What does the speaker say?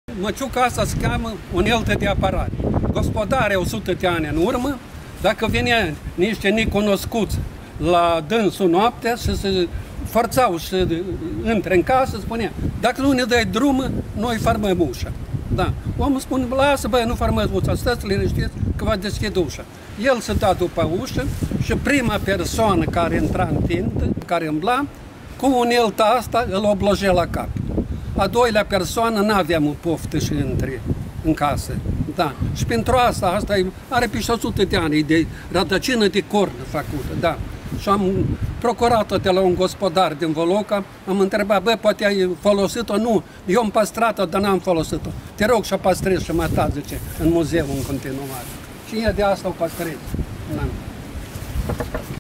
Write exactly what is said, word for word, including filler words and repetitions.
Măciuca asta se cheamă unelte de apărare. Gospodare o sută de ani în urmă, dacă venea niște necunoscuți la dânsul noaptea și se forțau să intre în casă, spunea, dacă nu ne dai drum, noi farmăm ușa. Da. Omul spune, lasă băi, nu farmăm ușa, stați liniștiți că va deschide ușa. El se da după ușă și prima persoană care intra în tintă, care îmbla, cu unelta asta îl oblojea la cap. A doilea persoană n-aveam o poftă și între în casă. Da. Și pentru asta, asta are peste o sută de ani, de rădăcină de corn făcută, da. Și am procurat-o de la un gospodar din Voloca, am întrebat, bă, poate ai folosit-o? Nu, eu am păstrat-o, dar n-am folosit-o. Te rog să păstrezi și mă ta, zice, în muzeu în continuare. Și e de asta o păstrez. Da.